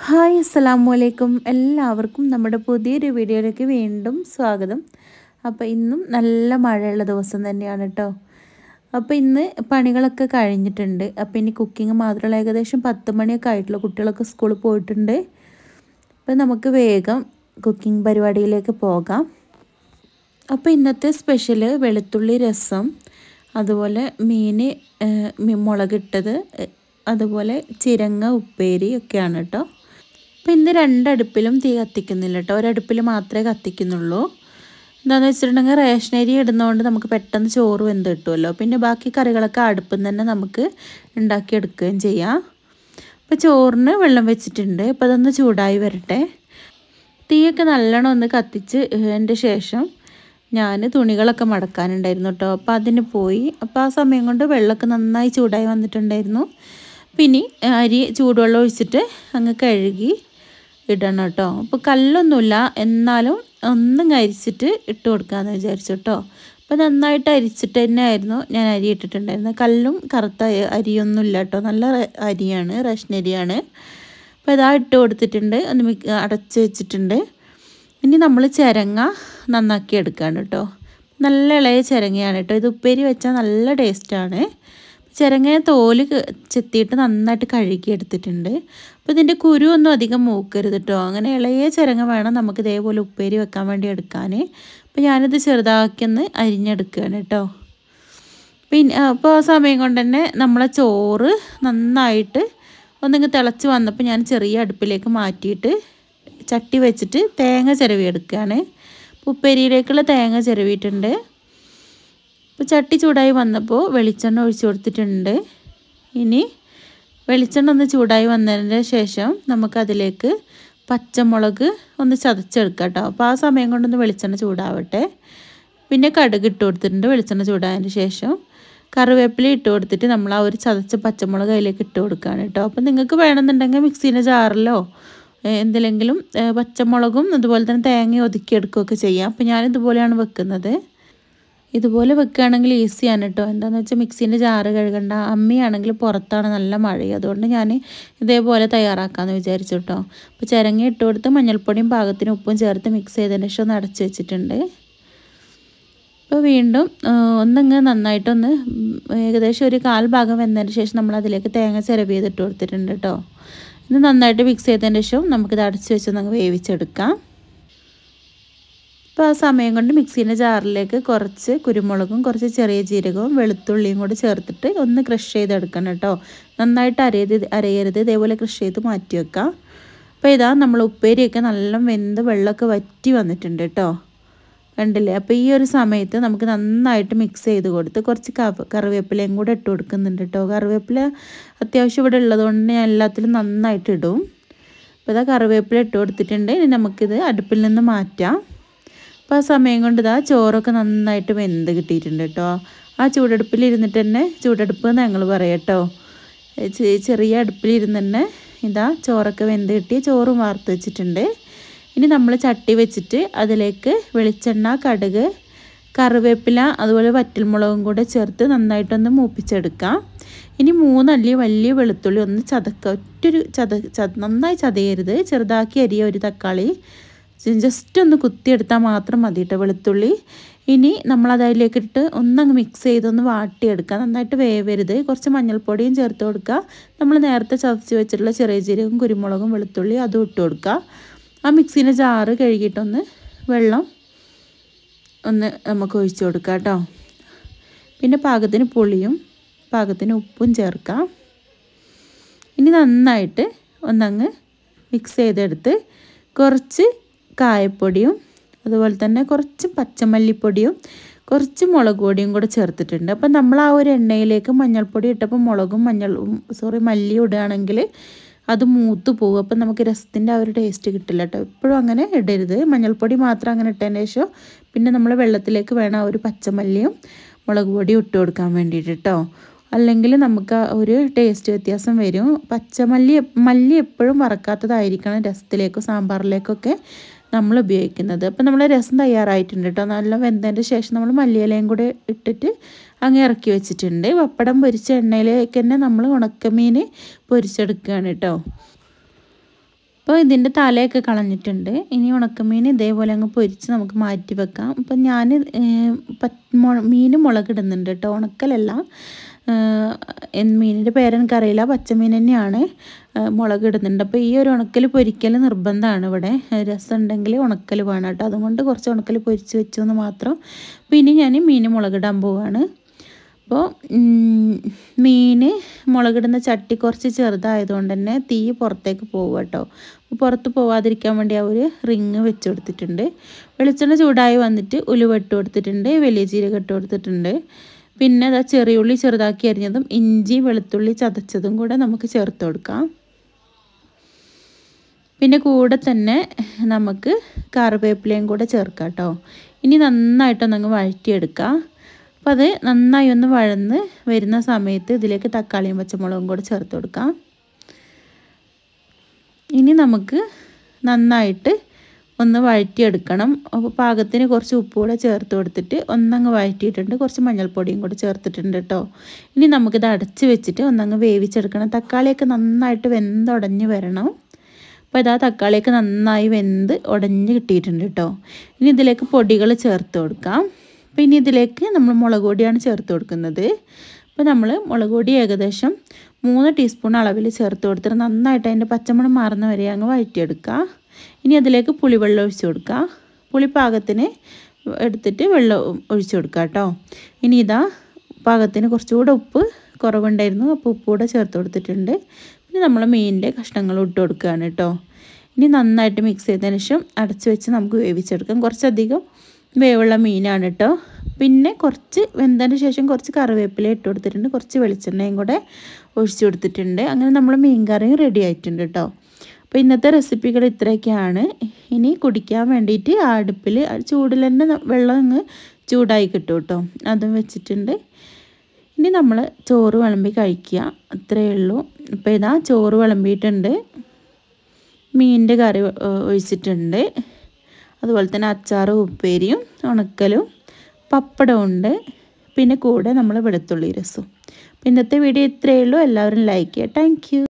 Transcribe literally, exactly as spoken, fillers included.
Hi അസ്സലാമു അലൈക്കും. എല്ലാവർക്കും നമ്മുടെ പുതിയൊരു വീഡിയോയിലേക്ക് വീണ്ടും സ്വാഗതം. അപ്പോൾ ഇന്നും നല്ല മഴയുള്ള ദിവസം തന്നെയാണ് കേട്ടോ. അപ്പോൾ ഇന്ന് പണികളൊക്കെ കഴിഞ്ഞിട്ടുണ്ട്. അപ്പോൾ ഇനി കുക്കിംഗ് മാത്രമല്ല, ഏകദേശം പത്ത് മണിയൊക്കെ ആയിട്ടുള്ള കുട്ടികളൊക്കെ സ്കൂളിൽ പോയിട്ടുണ്ട്. അപ്പോൾ നമുക്ക് വേഗം കുക്കിംഗ് പരിപാടിയിലേക്ക് പോകാം. അപ്പോൾ ഇന്നത്തെ സ്പെഷ്യൽ വെളുത്തുള്ളി രസം, അതുപോലെ മീൻ മുളകിട്ടത്, അതുപോലെ ചിരങ്ങ ഉപ്പേരി ഒക്കെയാണ് കേട്ടോ. അപ്പോൾ ഇന്ന് രണ്ടടുപ്പിലും തീ കത്തിക്കുന്നില്ല കേട്ടോ, ഒരടുപ്പിൽ മാത്രമേ കത്തിക്കുന്നുള്ളൂ. എന്താണെന്ന് വെച്ചിട്ടുണ്ടെങ്കിൽ റേഷൻ അരി ഇടുന്നതുകൊണ്ട് നമുക്ക് പെട്ടെന്ന് ചോറ് വെന്ത് കിട്ടുമല്ലോ. പിന്നെ ബാക്കി കറികളൊക്കെ അടുപ്പിൽ നിന്ന് തന്നെ നമുക്ക് ഉണ്ടാക്കിയെടുക്കുകയും ചെയ്യാം. അപ്പോൾ ചോറിന് വെള്ളം വെച്ചിട്ടുണ്ട്. അപ്പോൾ അതൊന്ന് ചൂടായി വരട്ടെ. തീയൊക്കെ നല്ലോണം ഒന്ന് കത്തിച്ച് അതിൻ്റെ ശേഷം ഞാൻ തുണികളൊക്കെ മടക്കാനുണ്ടായിരുന്നു കേട്ടോ. അപ്പോൾ അതിന് പോയി. അപ്പോൾ ആ സമയം കൊണ്ട് വെള്ളമൊക്കെ നന്നായി ചൂടായി വന്നിട്ടുണ്ടായിരുന്നു. പിന്നെ അരി ചൂടുവെള്ളം ഒഴിച്ചിട്ട് അങ്ങ് കഴുകി ഇടണം കേട്ടോ. അപ്പോൾ കല്ലൊന്നുമില്ല, എന്നാലും ഒന്നും അരിച്ചിട്ട് ഇട്ട് കൊടുക്കാമെന്ന് വിചാരിച്ചു കേട്ടോ. അപ്പോൾ നന്നായിട്ട് അരിച്ചിട്ട് തന്നെ ആയിരുന്നു ഞാൻ അരി ഇട്ടിട്ടുണ്ടായിരുന്നത്. കല്ലും കറുത്ത അരിയൊന്നുമില്ല കേട്ടോ, നല്ല അരിയാണ്, റേഷൻ അരിയാണ്. അപ്പോൾ ഇതാ ഇട്ട് കൊടുത്തിട്ടുണ്ട്, ഒന്ന് അടച്ച് വെച്ചിട്ടുണ്ട്. ഇനി നമ്മൾ ചിരങ്ങ നന്നാക്കി എടുക്കുകയാണ് കേട്ടോ. നല്ല ഇളയ ചിരങ്ങയാണ് കേട്ടോ. ഇത് ഉപ്പേരി വെച്ചാൽ നല്ല ടേസ്റ്റാണ്. ചിരങ്ങയെ തോല് ചെത്തിയിട്ട് നന്നായിട്ട് കഴുകി എടുത്തിട്ടുണ്ട്. അപ്പോൾ ഇതിൻ്റെ കുരു ഒന്നും അധികം മൂക്കരുത് കേട്ടോ. അങ്ങനെ ഇളയ ചിരങ്ങ വേണം നമുക്ക് ഇതേപോലെ ഉപ്പേരി വെക്കാൻ വേണ്ടി എടുക്കാൻ. അപ്പോൾ ഞാനിത് ചെറുതാക്കിയൊന്ന് അരിഞ്ഞെടുക്കുകയാണ് കേട്ടോ. പിന്നെ അപ്പോൾ ആ സമയം കൊണ്ട് തന്നെ നമ്മളെ ചോറ് നന്നായിട്ട് ഒന്നിങ്ങ് തിളച്ച് വന്നപ്പോൾ ഞാൻ ചെറിയ അടുപ്പിലേക്ക് മാറ്റിയിട്ട് ചട്ടി വെച്ചിട്ട് തേങ്ങ ചിരവി എടുക്കുകയാണ്. ഉപ്പേരിയിലേക്കുള്ള തേങ്ങ ചിരവിയിട്ടുണ്ട്. അപ്പോൾ ചട്ടി ചൂടായി വന്നപ്പോൾ വെളിച്ചെണ്ണ ഒഴിച്ചു കൊടുത്തിട്ടുണ്ട്. ഇനി വെളിച്ചെണ്ണ ഒന്ന് ചൂടായി വന്നതിന് ശേഷം നമുക്കതിലേക്ക് പച്ചമുളക് ഒന്ന് ചതച്ചെടുക്കാം കേട്ടോ. അപ്പോൾ ആ സമയം കൊണ്ടൊന്ന് വെളിച്ചെണ്ണ ചൂടാവട്ടെ. പിന്നെ കടുക് ഇട്ട് കൊടുത്തിട്ടുണ്ട്. വെളിച്ചെണ്ണ ചൂടായതിന് ശേഷം കറിവേപ്പില ഇട്ട് കൊടുത്തിട്ട് നമ്മൾ ആ ഒരു ചതച്ച പച്ചമുളക് അതിലേക്ക് ഇട്ട് കൊടുക്കുകയാണ് കേട്ടോ. അപ്പോൾ നിങ്ങൾക്ക് വേണമെന്നുണ്ടെങ്കിൽ മിക്സീൻ്റെ ജാറിലോ എന്തിലെങ്കിലും പച്ചമുളകും അതുപോലെ തന്നെ തേങ്ങ ഒതുക്കിയെടുക്കുകയൊക്കെ ചെയ്യാം. അപ്പോൾ ഞാനിതുപോലെയാണ് വെക്കുന്നത്. ഇതുപോലെ വെക്കുകയാണെങ്കിൽ ഈസിയാണ് കേട്ടോ. എന്താണെന്ന് വെച്ചാൽ മിക്സീൻ്റെ ജാറ് കഴുകണ്ട. അമ്മിയാണെങ്കിൽ പുറത്താണ് നല്ല മഴയും, അതുകൊണ്ട് ഞാൻ ഇതേപോലെ തയ്യാറാക്കാമെന്ന് വിചാരിച്ചു കേട്ടോ. അപ്പോൾ ചിരങ്ങ ഇട്ട് കൊടുത്ത് മഞ്ഞൾപ്പൊടിയും പാകത്തിന് ഉപ്പും ചേർത്ത് മിക്സ് ചെയ്തതിന് ശേഷം ഒന്ന് അടച്ച് വെച്ചിട്ടുണ്ട്. അപ്പോൾ വീണ്ടും ഒന്നിങ്ങ് നന്നായിട്ടൊന്ന് ഏകദേശം ഒരു കാൽ ഭാഗം വെന്തതിന് ശേഷം നമ്മൾ അതിലേക്ക് തേങ്ങ ചിരവി ചെയ്തിട്ട് കൊടുത്തിട്ടുണ്ട് കേട്ടോ. ഇത് നന്നായിട്ട് മിക്സ് ചെയ്തതിന് ശേഷം നമുക്കിത് അടച്ച് വെച്ചൊന്ന് വേവിച്ചെടുക്കാം. അപ്പോൾ ആ സമയം കൊണ്ട് മിക്സീൻ്റെ ജാറിലേക്ക് കുറച്ച് കുരുമുളകും കുറച്ച് ചെറിയ ജീരകവും വെളുത്തുള്ളിയും കൂടി ചേർത്തിട്ട് ഒന്ന് ക്രഷ് ചെയ്തെടുക്കണം കേട്ടോ. നന്നായിട്ട് അരയത് അരയരുത്, ഇതേപോലെ ക്രഷ് ചെയ്ത് മാറ്റി വെക്കാം. അപ്പോൾ ഇതാ നമ്മൾ ഉപ്പേരിയൊക്കെ നല്ല വെന്ത് വെള്ളമൊക്കെ വറ്റി വന്നിട്ടുണ്ട് കേട്ടോ, കണ്ടില്ലേ. അപ്പോൾ ഈ ഒരു സമയത്ത് നമുക്ക് നന്നായിട്ട് മിക്സ് ചെയ്ത് കൊടുത്ത് കുറച്ച് കറിവേപ്പിലയും കൂടെ ഇട്ട് കൊടുക്കുന്നുണ്ട് കേട്ടോ. കറിവേപ്പില അത്യാവശ്യം ഇവിടെ ഉള്ളതുകൊണ്ട് ഞാൻ എല്ലാത്തിലും നന്നായിട്ട് ഇടും. അപ്പോൾ ഇതാ കറിവേപ്പില ഇട്ട് കൊടുത്തിട്ടുണ്ട്. ഇനി നമുക്കിത് അടുപ്പിൽ നിന്ന് മാറ്റാം. അപ്പോൾ ആ സമയം കൊണ്ട് ഇതാ ചോറൊക്കെ നന്നായിട്ട് വെന്ത് കിട്ടിയിട്ടുണ്ട് കേട്ടോ. ആ ചൂടടുപ്പിലിരുന്നിട്ട് തന്നെ, ചൂടടുപ്പ് എന്ന് ഞങ്ങൾ പറയാം കേട്ടോ, ചെറിയ അടുപ്പിലിരുന്ന് തന്നെ ഇതാ ചോറൊക്കെ വെന്ത് കിട്ടി. ചോറും വാർത്ത് വെച്ചിട്ടുണ്ട്. ഇനി നമ്മൾ ചട്ടി വെച്ചിട്ട് അതിലേക്ക് വെളിച്ചെണ്ണ, കടുക്, കറിവേപ്പില അതുപോലെ വറ്റൽമുളകും കൂടെ ചേർത്ത് നന്നായിട്ടൊന്ന് മൂപ്പിച്ചെടുക്കാം. ഇനി മൂന്നല്ലി വലിയ വെളുത്തുള്ളി ഒന്ന് ചതക്കുക. ഒറ്റൊരു ചത ചത നന്നായി ചതയരുത്, ചെറുതാക്കി അരിയ ഒരു തക്കാളി ജസ്റ്റ് ഒന്ന് കുത്തിയെടുത്താൽ മാത്രം മതി കേട്ടോ വെളുത്തുള്ളി. ഇനി നമ്മളത് അതിലേക്ക് ഇട്ട് ഒന്നങ്ങ് മിക്സ് ചെയ്തൊന്ന് വാട്ടിയെടുക്കുക. നന്നായിട്ട് വേവരുത്. കുറച്ച് മഞ്ഞൾപ്പൊടിയും ചേർത്ത് കൊടുക്കുക. നമ്മൾ നേരത്തെ ചതച്ച് വെച്ചിട്ടുള്ള ചെറിയ ജീരകവും കുരുമുളകും വെളുത്തുള്ളി അതും ഇട്ട് കൊടുക്കുക. ആ മിക്സീൻ്റെ ജാറ് കഴുകിയിട്ടൊന്ന് വെള്ളം ഒന്ന് നമുക്ക് ഒഴിച്ച് കൊടുക്കാം കേട്ടോ. പിന്നെ പാകത്തിന് പുളിയും പാകത്തിന് ഉപ്പും ചേർക്കാം. ഇനി നന്നായിട്ട് ഒന്നങ്ങ് മിക്സ് ചെയ്തെടുത്ത് കുറച്ച് കായപ്പൊടിയും അതുപോലെ തന്നെ കുറച്ച് പച്ചമല്ലിപ്പൊടിയും കുറച്ച് മുളക് പൊടിയും കൂടെ ചേർത്തിട്ടുണ്ട്. അപ്പം നമ്മൾ ആ ഒരു എണ്ണയിലേക്ക് മഞ്ഞൾപ്പൊടി ഇട്ടപ്പോൾ മുളകും മഞ്ഞൾ സോറി മല്ലിയും ഇടുകയാണെങ്കിൽ അത് മൂത്ത് പോകും. അപ്പം നമുക്ക് രസത്തിൻ്റെ ആ ഒരു ടേസ്റ്റ് കിട്ടില്ല കേട്ടോ. എപ്പോഴും അങ്ങനെ ഇടരുത്. മഞ്ഞൾപ്പൊടി മാത്രം അങ്ങനെ ഇട്ടതിന് ശേഷം പിന്നെ നമ്മൾ വെള്ളത്തിലേക്ക് വേണം ആ ഒരു പച്ചമല്ലിയും മുളക് പൊടിയും ഇട്ട് കൊടുക്കാൻ വേണ്ടിയിട്ട് കേട്ടോ. അല്ലെങ്കിൽ നമുക്ക് ഒരു ടേസ്റ്റ് വ്യത്യാസം വരും. പച്ചമല്ലി മല്ലി എപ്പോഴും വറക്കാത്തതായിരിക്കണം രസത്തിലേക്കോ സാമ്പാറിലേക്കൊക്കെ നമ്മൾ ഉപയോഗിക്കുന്നത്. അപ്പോൾ നമ്മൾ രസം തയ്യാറായിട്ടുണ്ട് കേട്ടോ. നല്ല വെന്തതിൻ്റെ ശേഷം നമ്മൾ മല്ലിയിലയും കൂടെ ഇട്ടിട്ട് അങ്ങ് ഇറക്കി വെച്ചിട്ടുണ്ട്. പപ്പടം പൊരിച്ച എണ്ണയിലേക്ക് തന്നെ നമ്മൾ ഉണക്കമീൻ പൊരിച്ചെടുക്കുകയാണ് കേട്ടോ. അപ്പോൾ ഇതിൻ്റെ തലയൊക്കെ കളഞ്ഞിട്ടുണ്ട്. ഇനി ഉണക്കമീൻ ഇതേപോലെ അങ്ങ് പൊരിച്ച് നമുക്ക് മാറ്റി വെക്കാം. അപ്പം ഞാൻ മീൻ മുളകിടുന്നുണ്ട് കേട്ടോ, ഉണക്കലല്ല. മീനിൻ്റെ പേരെനിക്കറിയില്ല, പച്ചമീൻ തന്നെയാണ്. മുളകിടുന്നുണ്ട്. അപ്പോൾ ഈ ഒരു ഉണക്കൽ പൊരിക്കൽ നിർബന്ധമാണ് ഇവിടെ. രസം ഉണ്ടെങ്കിൽ ഉണക്കൽ വേണം കേട്ടോ, അതുകൊണ്ട് കുറച്ച് ഉണക്കൽ പൊരിച്ച് വെച്ചു എന്ന് മാത്രം. അപ്പോൾ ഇനി ഞാൻ മീൻ മുളകിടാൻ പോവുകയാണ്. അപ്പോൾ മീൻ മുളകിടുന്ന ചട്ടി കുറച്ച് ചെറുതായതുകൊണ്ട് തന്നെ തീ പുറത്തേക്ക് പോകും കേട്ടോ. പുറത്ത് പോവാതിരിക്കാൻ വേണ്ടി ആ ഒരു റിങ് വെച്ച് കൊടുത്തിട്ടുണ്ട്. വെളിച്ചെണ്ണ ചൂടായി വന്നിട്ട് ഉലുവ ഇട്ട് കൊടുത്തിട്ടുണ്ട്, വലിയ ജീരകം ഇട്ട് കൊടുത്തിട്ടുണ്ട്. പിന്നെ അതാ ചെറിയുള്ളി ചെറുതാക്കി അരിഞ്ഞതും ഇഞ്ചി വെളുത്തുള്ളി ചതച്ചതും കൂടെ നമുക്ക് ചേർത്ത് കൊടുക്കാം. പിന്നെ കൂടെ തന്നെ നമുക്ക് കറിവേപ്പിലയും കൂടെ ചേർക്കാം കേട്ടോ. ഇനി നന്നായിട്ടൊന്നങ്ങ് വഴറ്റിയെടുക്കാം. അപ്പോൾ അത് നന്നായി ഒന്ന് വഴന്ന് വരുന്ന സമയത്ത് ഇതിലേക്ക് തക്കാളിയും പച്ചമുളകും കൂടെ ചേർത്ത് കൊടുക്കാം. ഇനി നമുക്ക് നന്നായിട്ട് ഒന്ന് വഴറ്റിയെടുക്കണം. അപ്പോൾ പാകത്തിന് കുറച്ച് ഉപ്പ് കൂടെ ചേർത്ത് കൊടുത്തിട്ട് ഒന്നങ്ങ് വഴറ്റിയിട്ടുണ്ട്. കുറച്ച് മഞ്ഞൾപ്പൊടിയും കൂടെ ചേർത്തിട്ടുണ്ട് കേട്ടോ. ഇനി നമുക്കിത് അടച്ച് വെച്ചിട്ട് ഒന്നങ്ങ് വേവിച്ചെടുക്കണം. തക്കാളിയൊക്കെ നന്നായിട്ട് വെന്തുടഞ്ഞ് വരണം. അപ്പോൾ ഇതാ തക്കാളിയൊക്കെ നന്നായി വെന്ത് ഉടഞ്ഞ് കിട്ടിയിട്ടുണ്ട് കേട്ടോ. ഇനി ഇതിലേക്ക് പൊടികൾ ചേർത്ത് കൊടുക്കാം. അപ്പോൾ ഇനി ഇതിലേക്ക് നമ്മൾ മുളക് പൊടിയാണ് ചേർത്ത് കൊടുക്കുന്നത്. അപ്പോൾ നമ്മൾ മുളക് പൊടി ഏകദേശം മൂന്ന് ടീസ്പൂൺ അളവിൽ ചേർത്ത് കൊടുത്തിട്ട് നന്നായിട്ട് അതിൻ്റെ പച്ചമണം മാറുന്ന വരെ അങ്ങ് വഴറ്റിയെടുക്കുക. ഇനി അതിലേക്ക് പുളിവെള്ളം ഒഴിച്ച് കൊടുക്കുക. പുളി പാകത്തിന് എടുത്തിട്ട് വെള്ളം ഒഴിച്ച് കൊടുക്കുക കേട്ടോ. ഇനി ഇതാ പാകത്തിന് കുറച്ചുകൂടെ ഉപ്പ് കുറവുണ്ടായിരുന്നു, അപ്പോൾ ഉപ്പ് കൂടെ ചേർത്ത് കൊടുത്തിട്ടുണ്ട്. പിന്നെ നമ്മൾ മീനിൻ്റെ കഷ്ണങ്ങൾ ഇട്ട് കൊടുക്കുകയാണ് കേട്ടോ. ഇനി നന്നായിട്ട് മിക്സ് ചെയ്തതിന് ശേഷം അടച്ച് വെച്ച് നമുക്ക് വേവിച്ചെടുക്കാം. കുറച്ചധികം വേവുള്ള മീനാണ് കേട്ടോ. പിന്നെ കുറച്ച് വെന്തതിന് ശേഷം കുറച്ച് കറിവേപ്പില ഇട്ട് കൊടുത്തിട്ടുണ്ട്, കുറച്ച് വെളിച്ചെണ്ണയും കൂടെ ഒഴിച്ച് കൊടുത്തിട്ടുണ്ട്. അങ്ങനെ നമ്മൾ മീൻ കറിയും റെഡി ആയിട്ടുണ്ട് കേട്ടോ. അപ്പോൾ ഇന്നത്തെ റെസിപ്പികൾ ഇത്രയൊക്കെയാണ്. ഇനി കുടിക്കാൻ വേണ്ടിയിട്ട് ആ അടുപ്പിൽ ചൂടിൽ തന്നെ വെള്ളം അങ്ങ് ചൂടായി കിട്ടും കേട്ടോ, അതും വെച്ചിട്ടുണ്ട്. ഇനി നമ്മൾ ചോറ് വിളമ്പി കഴിക്കുക, അത്രയേ ഉള്ളൂ. അപ്പോൾ ഇതാ ചോറ് വിളമ്പിയിട്ടുണ്ട്, മീനിൻ്റെ കറി ഒഴിച്ചിട്ടുണ്ട്, അതുപോലെ തന്നെ അച്ചാറും ഉപ്പേരിയും ഉണക്കലും പപ്പടമുണ്ട്, പിന്നെ കൂടെ നമ്മൾ വെളുത്തുള്ളി രസവും. അപ്പോൾ ഇന്നത്തെ വീഡിയോ ഇത്രയേ ഉള്ളൂ. എല്ലാവരും ലൈക്ക് ചെയ്യുക. Thank U.